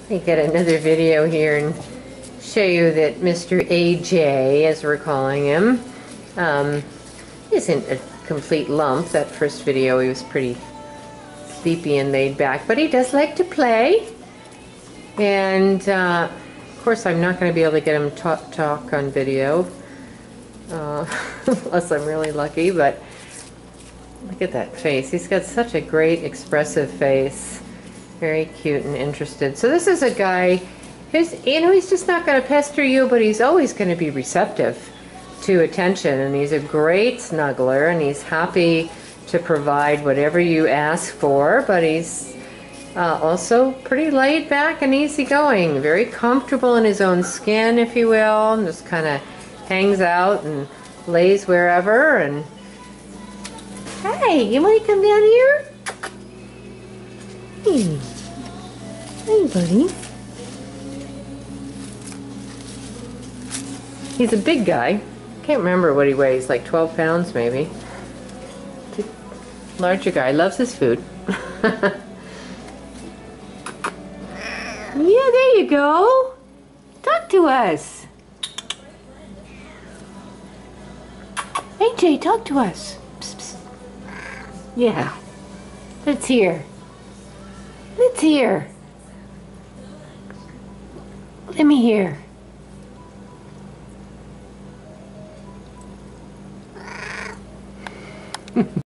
me get another video here and show you that Mr. AJ, as we're calling him, isn't a complete lump. That first video he was pretty sleepy and laid back, but he does like to play. And of course I'm not going to be able to get him to talk on video unless I'm really lucky, but look at that face. He's got such a great expressive face. Very cute and interested. So this is a guy who's, he's just not going to pester you, but he's always going to be receptive to attention, and he's a great snuggler, and he's happy to provide whatever you ask for, but he's also pretty laid back and easygoing, very comfortable in his own skin, if you will, and just kind of hangs out and lays wherever. And hey, you want to come down here? Hey, hey, buddy. He's a big guy. Can't remember what he weighs, like 12 pounds maybe. Larger guy, loves his food. Yeah, there you go. Talk to us. AJ, talk to us. Psst, psst. Yeah. Let's hear. Let's hear. Let me hear.